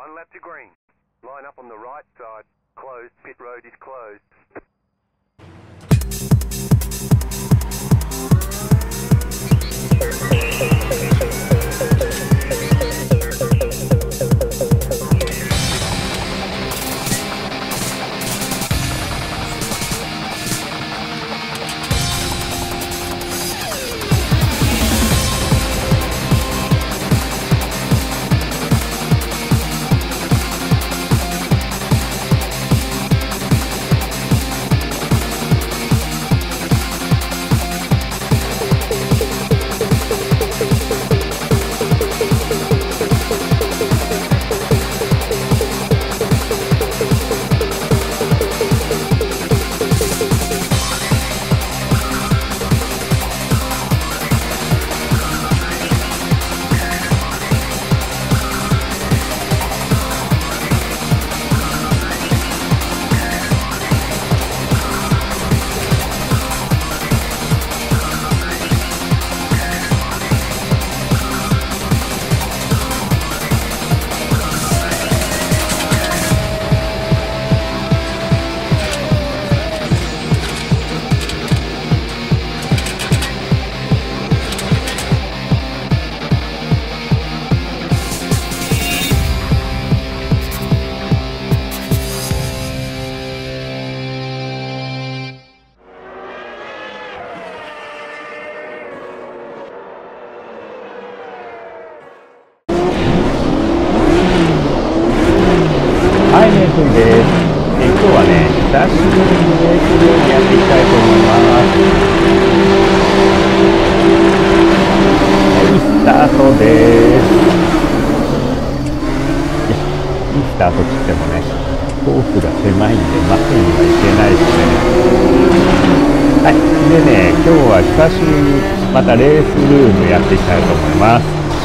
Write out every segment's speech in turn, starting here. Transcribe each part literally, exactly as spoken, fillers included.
One lap to green. Line up on the right side. Closed. Pit road is closed. ふんです。え今日はね、久しぶりにレースゲームやっていきたいと思います。はい、スタートです。いや、いいスタート切ってもね、コースが狭いんで待ってにはいけないですね。はい、でね、今日は久しぶりにまたレースルームやっていきたいと思います。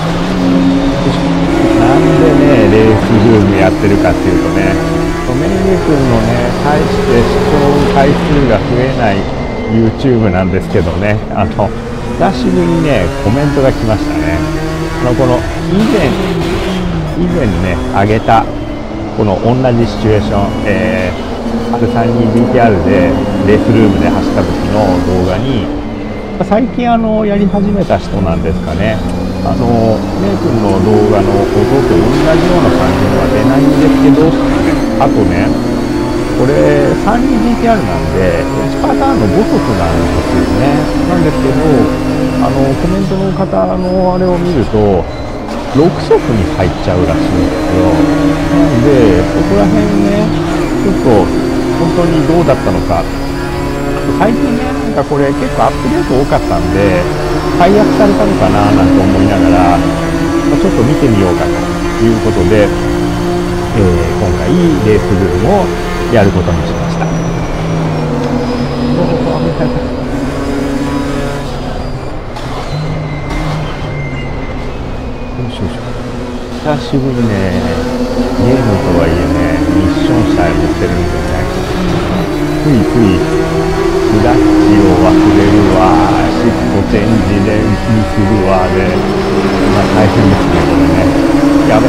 なんでね、レースルームやってるかっていうとね、メイメ君のね、大して視聴回数が増えない YouTube なんですけどね、あの、久しぶりにね、コメントが来ましたね。あの、この、以前、以前ね、上げた、この同じシチュエーション、えー、アールさんじゅうに ビーティーアール で、レースルームで走った時の動画に、最近あの、やり始めた人なんですかね。あの、メイ君の動画の音と同じような感じのは出ないんですけど、あとね、これ さんじゅうに ビーティーアール なんで、いちパターンのご足なんですよね。なんですけど、あの、コメントの方のあれを見ると、ろく足に入っちゃうらしいんですよ。なんで、そこら辺ね、ちょっと、本当にどうだったのか。最近ね、なんかこれ結構アップデート多かったんで、解約されたのかななんて思いながら、まあ、ちょっと見てみようかということで、えー、今回レースルームをやることにしました。どうぞみたいな。よいしょよいしょ。久しぶりね、ゲームとはいえね、ミッション車へ乗ってるんでね、ついついクラッチを忘れるわ、シフトチェンジでミスるわで、まあ大変ですね、これね。やべ。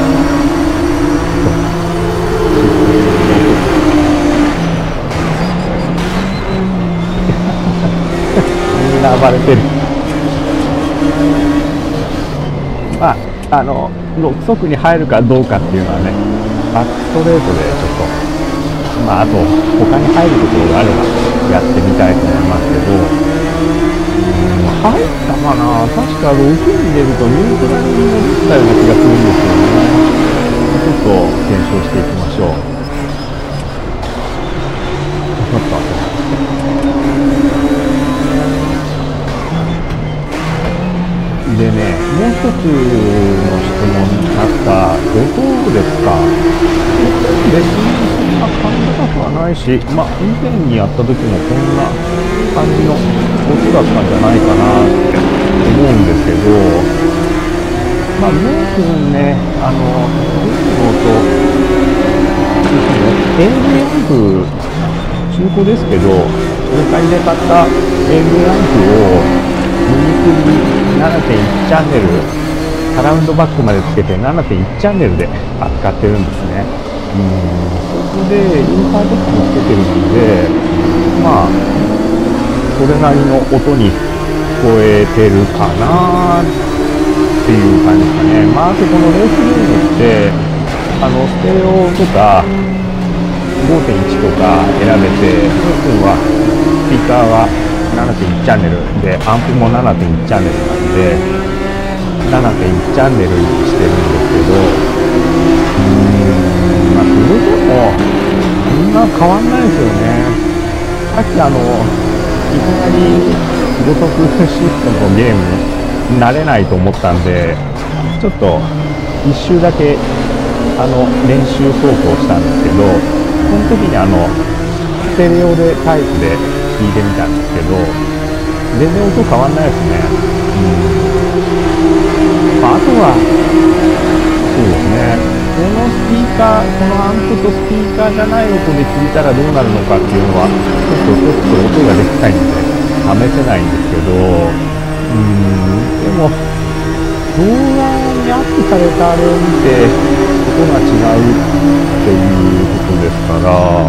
みんな暴れてる。まあ、あの、ろく足に入るかどうかっていうのはね、バックストレートでちょっと、まあ、あと、他に入るところがあればやってみたいと思いますけど、うん、入ったかな、確かろくに入れるとニュートラルに戻ったような気がするんですよね。ちょっと検証していきましょう。ちょっと待って。でね、もう一つの質問にあった音ですか。別にそんな感じたくはないし、まあ以前にやった時もこんな感じの音だったんじゃないかなって思うんですけど、まあメイ君ね、あの、どういう音、エーブイ アンプ、中古ですけど、初回で買った エーブイ アンプをユニクリ ななてんいち チャンネルサラウンドバックまでつけて ななてんいち チャンネルで扱ってるんですね。うん、そこでインターネットもつけてるので、まあそれなりの音に聞こえてるかなっていう感じですかね。まああとこのレースゲームってあのステレオとか ごてんいち とか選べて、僕はスピーカーは ななてんいち チャンネルで、アンプも ななてんいち チャンネルなんで ななてんいち チャンネルにしてるんですけど、うーん、まあそれでもそんな変わんないですよね。さっきあのいきなりごとくシフトのゲーム慣れないと思ったんで、ちょっと一周だけあの練習走行したんですけど、その時にあのステレオでタイプで聞いてみたんですけど、全然音変わんないですね。うん、まあ、あとはそうですね、このスピーカー、このアンプとスピーカーじゃない音で聞いたらどうなるのかっていうのはちょっとちょっと音ができないので試せないんですけど、うーん、でも動画にアップされたあれを見て音が違うっていうことですから、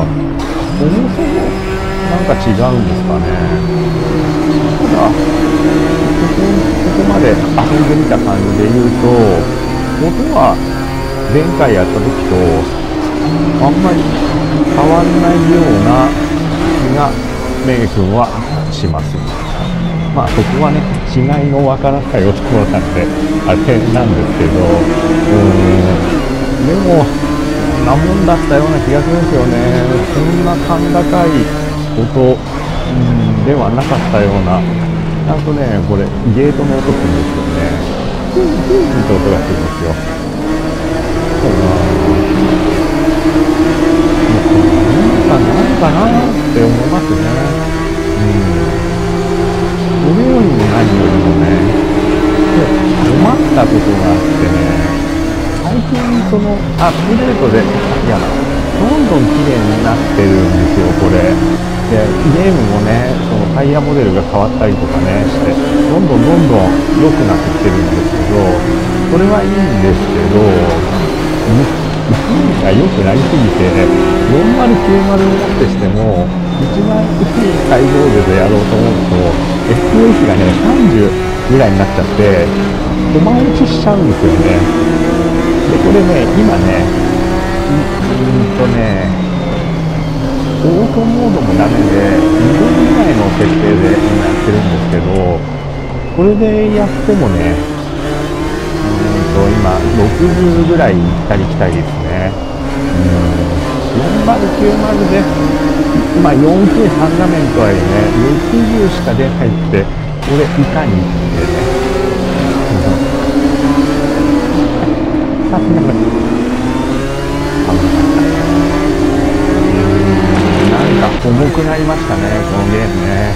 そもそもなんか違うんですかね。ただここ、ここまで遊んでみた感じで言うと、音は前回やった時とあんまり変わんないような気がメイ君はします。まあそこはね、違いのわからないところなんであれなんですけど、うーん、でもそんなもんだったような気がするんですよね。そんな甲高い音、うん、ではなかったような。ちゃんとね、これゲートの音するんですよね。ふんふんって音がするんですよ。そうなぁ、なんかなんかなって思いますね。うん、それよりも何よりもね、困ったことがあってね、最近そのアップデートで、いや、どんどん綺麗になってるんですよ、これ。で、ゲームもね、そのタイヤモデルが変わったりとかねして、どんどんどんどん良くなってきてるんですけど、それはいいんですけど、が良くなりすぎて、よんまるきゅうまるをもってしても、一番いい解像度でやろうと思うと、エフピーエス がね、さんじゅうぐらいになっちゃって、コマ落ちしちゃうんですよね。で、これね、今ね、うーんとね、オートモードもダメで、にどぐらいの設定で今やってるんですけど、これでやってもね、うーんと今、ろくじゅうぐらい行ったり来たりですね。うん、よんまるきゅうまるで、まあ よんケーさん 画面とはいえね、ろくじゅうしか出ないって、これいかにってね。さすがに、危なかった。なんか重くなりましたね、このゲームね。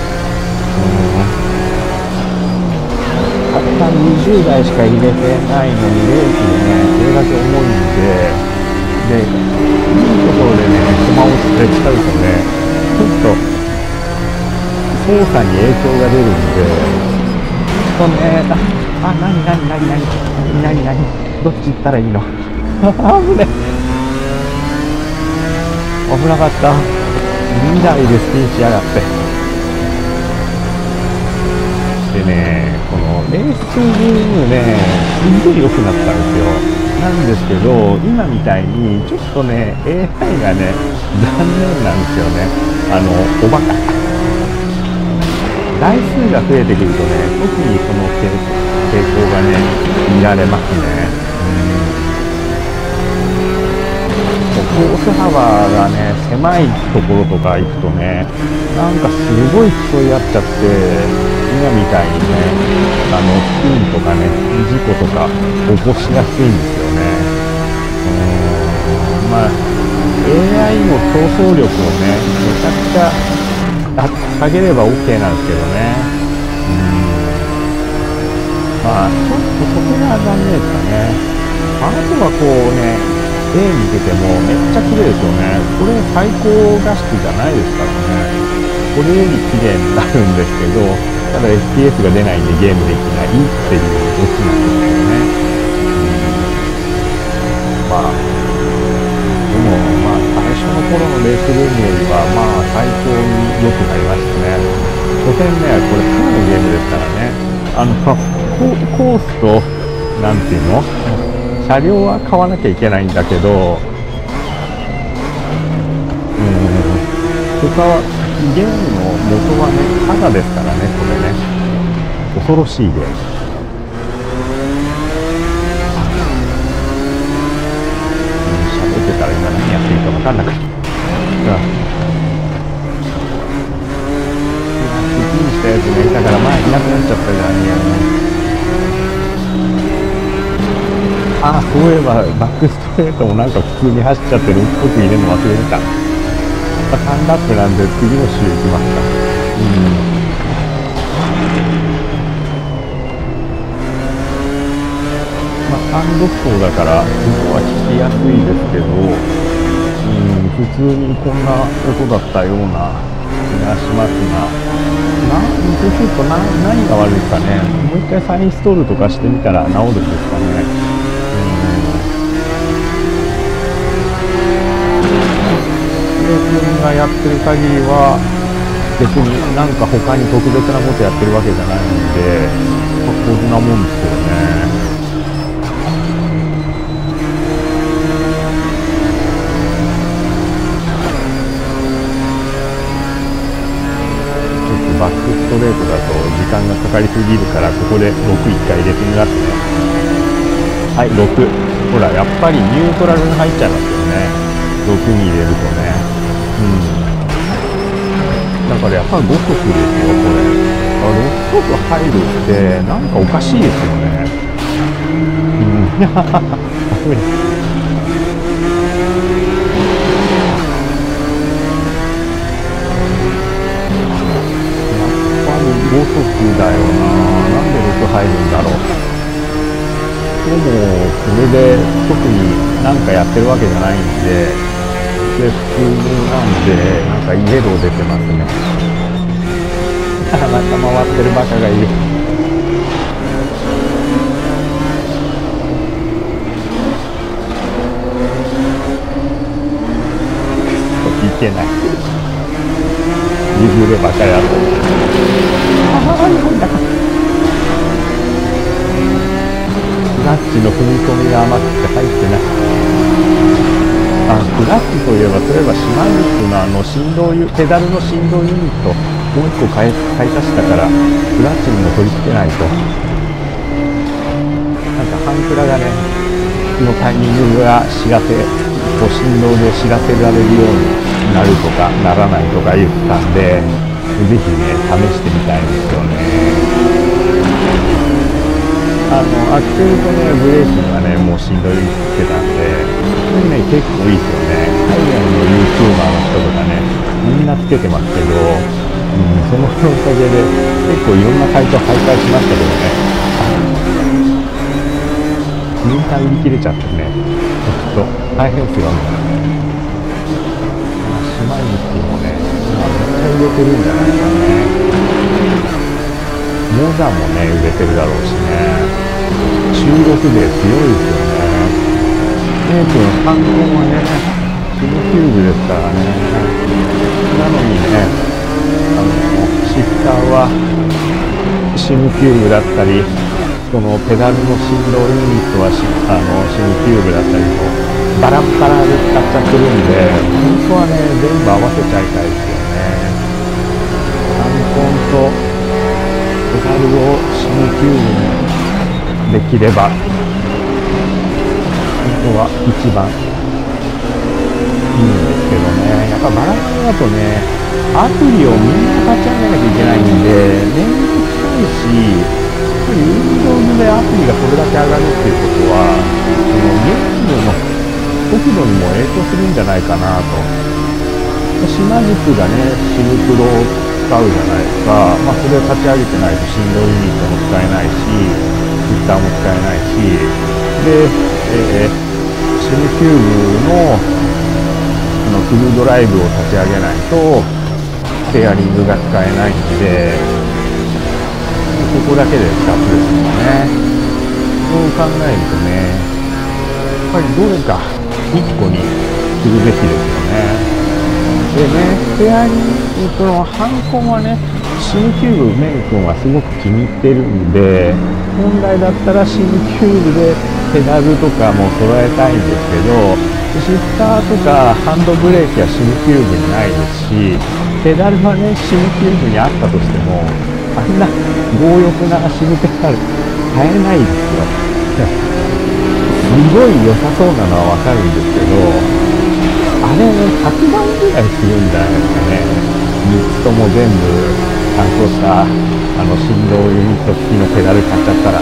うん、たったにじゅうだいしか入れてないのに、レースでね、これだけ重いんで、で、いいところでね、駒を捨てちゃうとね、ちょっと操作に影響が出るんで、ちょっとね、あ、あ、なになになになになになにどっち行ったらいいのあぶね、危なかった。にだいでスピンしやがって。でね、このレースゲームね、すごい良くなったんですよ。なんですけど、今みたいにちょっとね、エーアイ がね、残念なんですよね。あの、おバカ。台数が増えてくるとね、特にその傾向がね、見られますね。コース幅がね、狭いところとか行くとね、なんかすごい競い合っちゃって、今みたいにね、あの、スピンとかね、事故とか起こしやすいんですよね。うーん、まあ、エーアイ の競争力をね、めちゃくちゃ下げれば OK なんですけどね。うーん、まあ、ちょっとそこが残念ですかね。あとはこうね、絵見ててもめっちゃ綺麗ですよね。これ最高画質じゃないですからね。これより綺麗になるんですけど、ただ エフピーエス が出ないんでゲームできないっていうオチなんですよね。 まあ、でもまあ最初の頃のレースルームよりはまあ最高に良くなりましたね。所詮ね、これプロのゲームですからね、あのコースとなんていうの、車両は買わなきゃいけないんだけど、うん、他はゲームの元はねタダですからね、これね、恐ろしいゲーム。喋ってたら今何やっていいか分かんなかった。好きにしたやつがいたから前いなくなっちゃったじゃんね。ああ、そういえばバックストレートもなんか普通に走っちゃってるっぽく入れるの忘れてた。さんラップなんで次の週行きました。うん、まあさん独走だから音は聞きやすいですけど、うん、普通にこんな音だったような気がしますが、なそうするとな何が悪いかね、もう一回再インストールとかしてみたら治るんですかね。自分がやってる限りは別になんか他に特別なことやってるわけじゃないんで、こんなもんですよね。ちょっとバックストレートだと時間がかかりすぎるから、ここでろくいっかい入れてみますね。はい、ろく。ほらやっぱりニュートラルに入っちゃいますよね、ろくに入れるとね。うん、だからやっぱりごこくですよ、これ。ろっこく入るってなんかおかしいですよね。うん、やっぱりごこくだよな。なんでろく入るんだろう。でもこれで特になんかやってるわけじゃないんで、で普通なんで、なんかイエロー出てますね。また回ってるバカがいる。いけない。譲ればかやろう。ああ、日本だか。クラッチの踏み込みが甘くて入ってない。あ、クラッチといえば、そういえば島軸のあの振動ユペダルの振動ユニットもう一個買い買い足したから、クラッチにも取り付けないと。なんか半クラがねのタイミングが知らせ、こう振動で知らせられるようになるとかならないとか言ったんで、ぜひね試してみたいんですよね。あのアクセルとねブレーキにはねもう振動ユニットつけたんで、これね結構いいですよね。海外の YouTuber の人とかねみんなつけてますけど、うん、そのおかげで結構いろんなサイト徘徊しましたけどね、みんな売り切れちゃってね、ちょっと大変ですよね。島肉もねめっちゃ売れてるんじゃないかね。モザもね売れてるだろうしね。中国勢強いですよね。メイ君さんごんはねシムキューブですからね。なのにね、あのシフターはシムキューブだったり、そのペダルの振動ユニットはシあのシムキューブだったりとバラバラで使っちゃってるんで、本当はね全部合わせちゃいたいですよね。アンコンとペダルをシムキューブにできれば本当は一番いいんですけどね。やっぱバラバラだとねアプリをみんな立ち上げなきゃいけないんで面倒くさいし、Windows でアプリがそれだけ上がるっていうことは、そのゲームの速度にも影響するんじゃないかなと。島軸がねシムプロを使うじゃないですか。まあそれを立ち上げてないと振動ユニットも使えないし、ツイッターも使えないし、で、えー、シムキューブのあのフルドライブを立ち上げないとステアリングが使えないんで、ここだけでふたつですもんね。そう考えるとね、やっぱぱりどれかいっこにするべきですよね。でね、スペアにこのハンコンはね、シムキューブメイ君はすごく気に入ってるんで、本来だったらシムキューブでペダルとかも揃えたいんですけど、シフターとかハンドブレーキはシムキューブにないですし、ペダルはね、シムキューブにあったとしても、あんな強欲なシムペダル買えないですよ。すごい良さそうなのはわかるんですけど、あれひゃくまんぐらいするんじゃないですかね。みっつとも全部ちゃんとしたあの振動ユニット付きのペダル買っちゃったら、うん、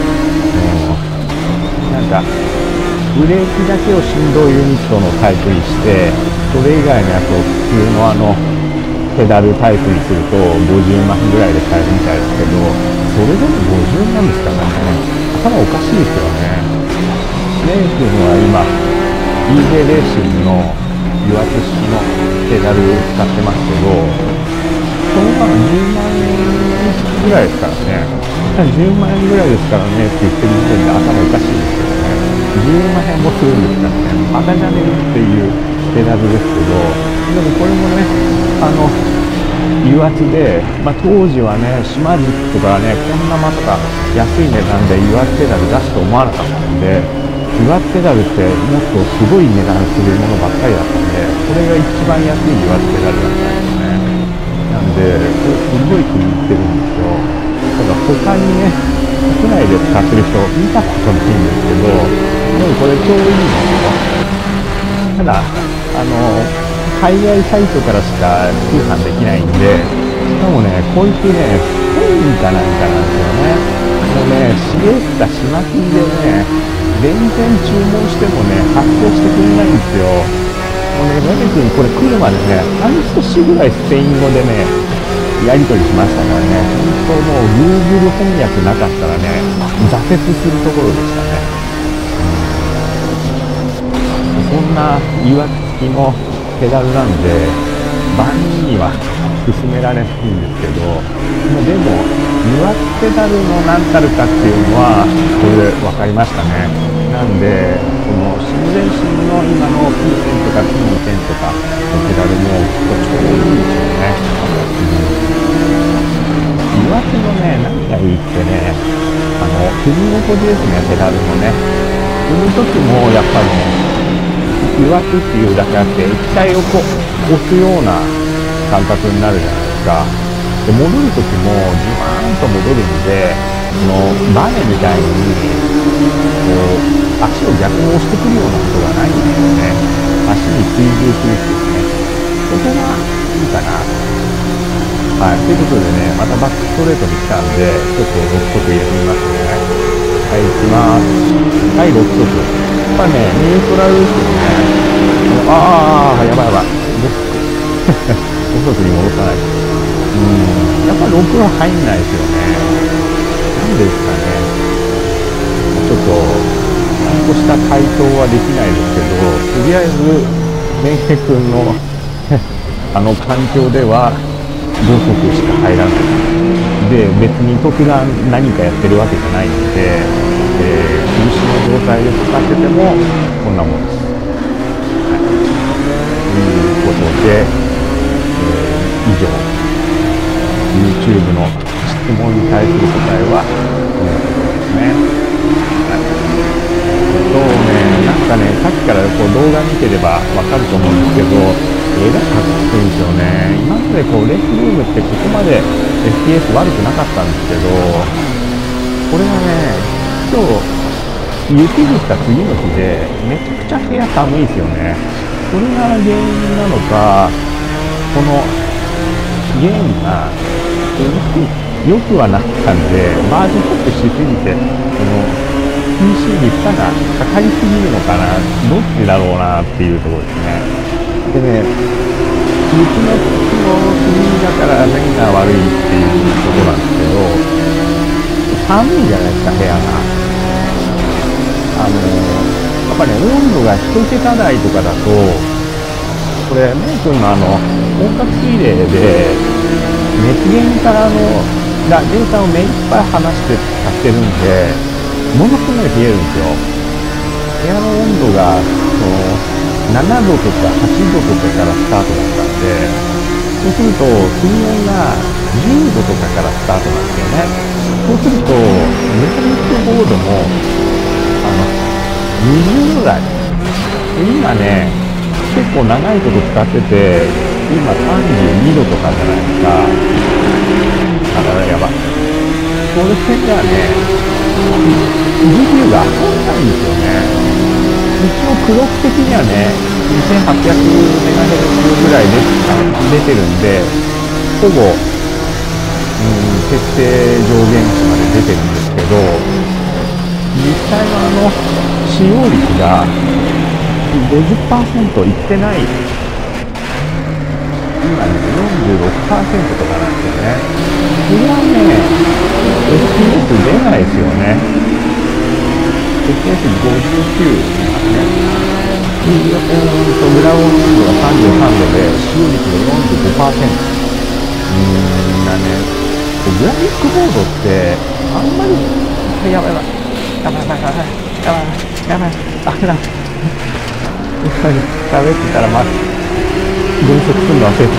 なんかブレーキだけを振動ユニットのタイプにして、それ以外のやつを普通のあのペダルタイプにするとごじゅうまんぐらいで買えるみたいですけど、それでもごじゅうまんですからね。頭おかしいですよね。メイ君は今 イージェー レーシングの油圧式のペダル使ってますけど、そのままじゅうまんえんぐらいですからね。じゅうまんえんぐらいですからねって言ってる時点で頭おかしいですよね。じゅうまんえんもするんですからね。バカじゃねえっていうペダルですけど、でもこれもね、あの油圧で、まあ、当時はね、シマジックとかね、こんなまさか安い値段で油圧ペダル出すと思わなかったんで、油圧ペダルってもっとすごい値段するものばっかりだったんで、これが一番安い油圧ペダルだったんですね。なんで、これすごい気に入ってるんですよ。ただ他にね、国内で使ってる人見たことないんですけど、でもこれ超いいんですよ。ただ、あの、海外サイトからしか通販できないんで、しかもね、こいつね、スペインかなんかなんですよね。もうね、シエスタ島金でね、全然注文してもね、発送してくれないんですよ。もうね、メメ君これ来るまでね、半年ぐらいスペイン語でね、やり取りしましたからね、本当もう Google 翻訳なかったらね、挫折するところでしたね。うん、そんな油圧付きのペダルなんで、万人には勧められないんですけど、でも、油圧ペダルの何たるかっていうのは、これで分かりましたね。なんで、このシムレーシングの今の ピーテン とか ピーにてん とかのペダルもきっとちょうどいいでしょうね。うん、油圧のね、何がいいってね、あの、踏み心地ですね、ペダルのね。踏むときもやっぱりね、油圧っていうだけあって液体をこう押すような感覚になるじゃないですか。で戻る時もじわーんと戻るんで、そのバネみたいにこう足を逆に押してくるようなことがないんですよね。足に追従するっていうね、そこがいいかな。はい、ということでね、またバックストレートに来たんで、ちょっとろっ速入れてみますね。はい、行きます。はい、ろっ速。やっぱね、ニュートラルですよね。ああ、やばいやばい。ろっ速。ろっ速に戻さない。うん、やっぱろくは入んないですよね。なんでですかね。ちょっと、ちゃんとした回答はできないですけど、とりあえず、メンヘ君のあの環境では、ご速しか入らない。で、別に特段何かやってるわけじゃないので、えー、休止の状態で使ってても、こんなもんです。はい。ということで、えー、以上、YouTube の質問に対する答えは、このところですね。はい。そうね、なんかね、さっきからこう動画見てればわかると思うんですけど、絵がかっこいいんですよね。今までこうレースルームってここまで エフピーエス 悪くなかったんですけど、これがね、今日雪降った次の日でめちゃくちゃ部屋寒いですよね。それが原因なのか、このゲームが良くはなったんで、バージョンアップしすぎて、この ピーシー に負荷がかかりすぎるのかな、どっちだろうなっていうところですね。でね、雪の時の国だから何が悪いっていうところなんですけど、寒いじゃないですか、部屋が。あのー、やっぱり、ね、温度が一桁台とかだと、これ、メイ君のあの、本格水冷で、熱源からのデータを目いっぱい離して使ってるんで、ものすごい冷えるんですよ。 部屋の温度がそのななどとかはちどとかからスタートだったんで、そうすると水温がじゅうどとかからスタートなんですよね。そうするとメタリックボードもあのにじゅうど台、今ね結構長いこと使ってて、今さんじゅうにどとかじゃないですか。だからやばい。それじゃあね、ジーピーユー が遊んないんですよね。一応クロック的にはね、にせんはっぴゃくメガヘルツ ぐらいで出てるんで、ほぼ、うん、設定上限値まで出てるんですけど、実際のあの使用率が ごじゅっパーセント いってない、今ね、よんじゅうろくパーセント とかなんですよね。これはね、エフピーエス 出ないですよね。エフピーエスごじゅうきゅう ね。うんと、グラウンドがさんじゅうさんどで、使用率が よんじゅうごパーセント。うーんだね。グラフィックボードって、あんまり、やばいやばい。やばいやばいやばい。やばいやばい。あれだ。喋ってたら、ま、分析するの忘れて。うん、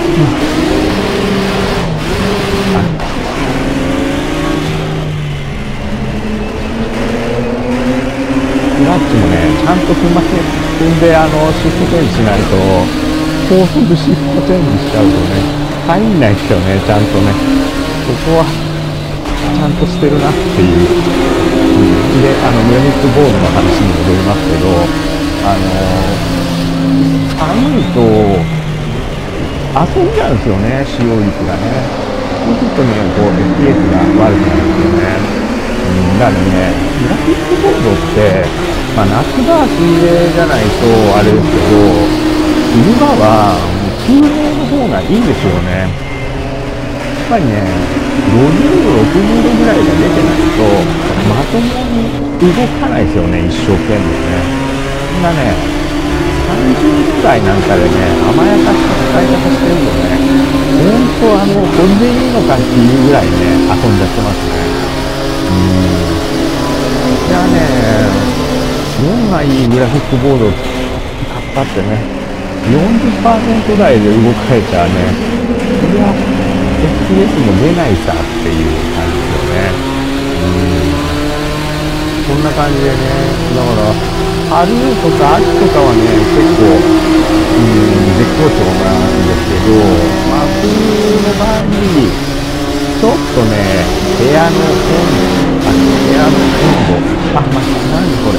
クラッチもね、ちゃんと踏ませ、踏んで、あの、シフトチェンジしないと、高速シフトチェンジしちゃうとね、入んないですよね、ちゃんとね。そこは、ちゃんとしてるなっていう。うん、で、あの、グラフィックボードの話に戻りますけど、あの、寒いと、遊んじゃうんですよね、使用率がね。そうするとね、こう、エフピーエス が悪くなるんですよね。うん、だからね、グラフィックボードって、まあ、夏場は水泳じゃないとあれですけど、冬場は空冷の方がいいですよね。やっぱりね、ごじゅうど、ろくじゅうどぐらいが出てないと、まともに動かないですよね、一生懸命ね。そんなね、さんじゅうど台なんかでね、甘やかした使い方してるとね、ほんとあの、これでいいのかっていうぐらいね、遊んじゃってますね。うーん。じゃあね、どんないいグラフィックボードを買ったってね、よんじゅっパーセント 台で動かれちゃうね、それは エフピーエス も出ないさっていう感じですよね。うーん。こんな感じでね、だから、春とか秋とかはね、結構、うーん、絶好調なんですけど、まあ、冬の場合に、ちょっとね、部屋の温度、あ、部屋の温度、あ、また、何これ。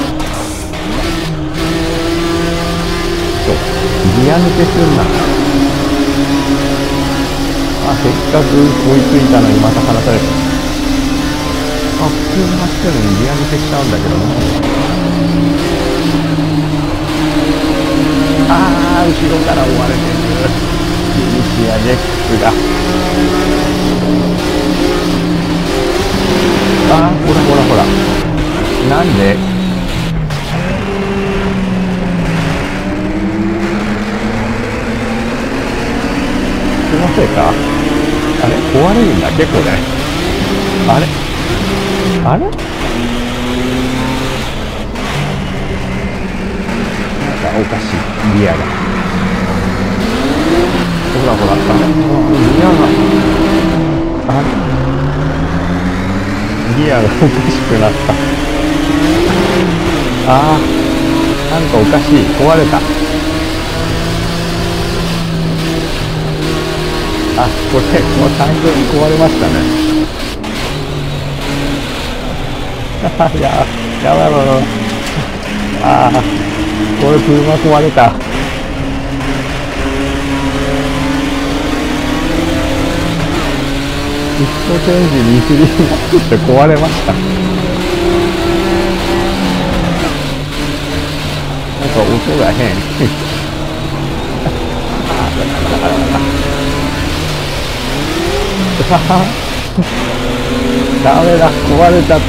そう、ギア抜けすんな。あ、せっかく追いついたのにまた離された。あ、普通に走ってるのにギア抜けしちゃうんだけどな。あー、後ろから追われてる。フィニッシュやジェックスが。あー、ほらほらほら。なんで気のせいか、あれ壊れるんだ結構じゃない、あれあれなんかおかしい、ギアが、ほらほら、あれギアが、あれギアがおかしくなった、あー、なんかおかしい、壊れた、あ、これ、もう完全に壊れましたね。や、やばいやばいやばい。ああ、これ車壊れた。シフトチェンジに一輪になって壊れました。なんか音が変。ダメだ、壊れちゃった。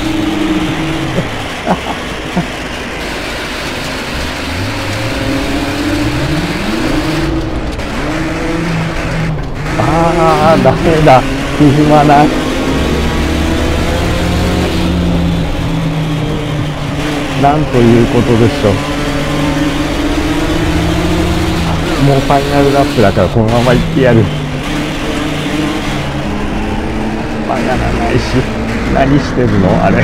ああ、ダメだ、進まない。 なんということでしょう。もうファイナルラップだからこのまま行ってやる。まあやらないし、何してるのあれ。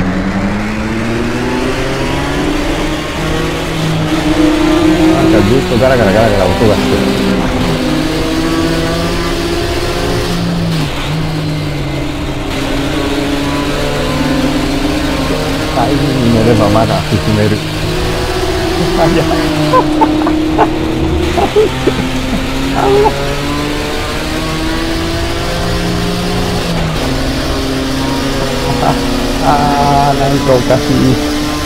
なんかずっとガラガラガラガラ音がしてる。タイムに乗ればまだ進める。あ、いや。ああ、なんかおかしい。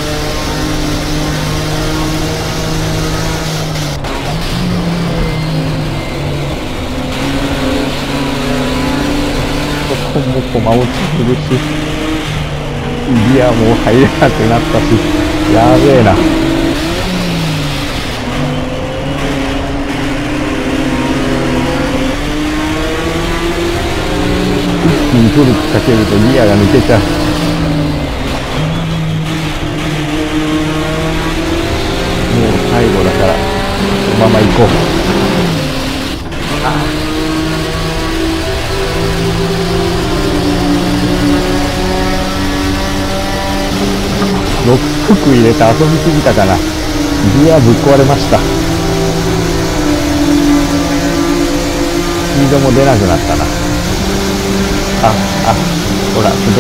ここもコマ落ちするし、ギアも入れなくなったし、やべえな。一気にトルクかけるとギアが抜けちゃう。もう最後だからこのまま行こう。あろく服入れて遊びすぎたかな。ギアぶっ壊れました。スピードも出なくなったな。あ、あ、ほら、滑った。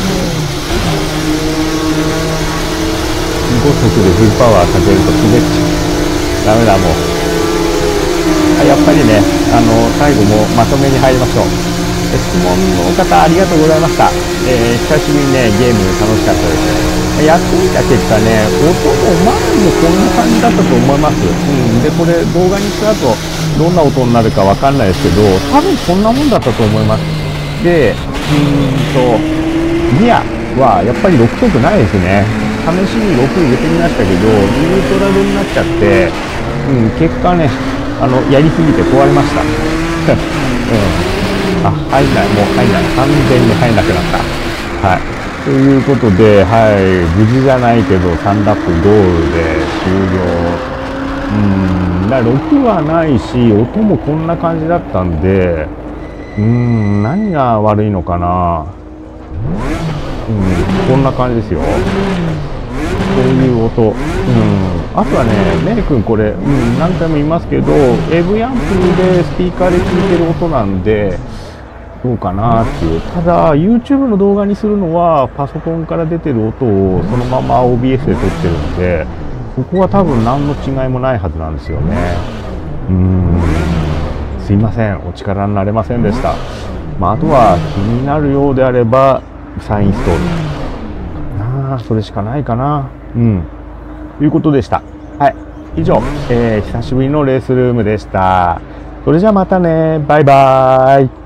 ご速でフルパワーかけると滑っちゃう。ダメだ、もう。あ、やっぱりね、あの、最後もまとめに入りましょう。質問の方、ありがとうございました。えー、久しぶりにね、ゲーム楽しかったですね。やってみた結果ね、音も前もこんな感じだったと思います。うん。で、これ動画にした後、どんな音になるかわかんないですけど、多分こんなもんだったと思います。で、うーんと、ギアはやっぱりろく速ないですね。試しにろく入れてみましたけど、ニュートラルになっちゃって、うん、結果ね、あの、やりすぎて壊れました。うん。あ、入んない、もう入んない。完全に入んなくなった。はい。ということで、はい、無事じゃないけど、さんラップゴールで終了。うん、だからろくはないし、音もこんな感じだったんで、うーん、何が悪いのかな。うん、こんな感じですよ。こういう音。うん。あとはね、メイ君これ、うん、何回も言いますけど、エーブイ アンプでスピーカーで聞いてる音なんで、どうかなっていう。ただ、YouTube の動画にするのは、パソコンから出てる音をそのまま オービーエス で撮ってるんで、ここは多分何の違いもないはずなんですよね。うーん。すいません。お力になれませんでした。まあ、あとは気になるようであれば、再インストール。なあ、それしかないかな。うん。ということでした。はい。以上、えー、久しぶりのレースルームでした。それじゃあまたね。バイバーイ。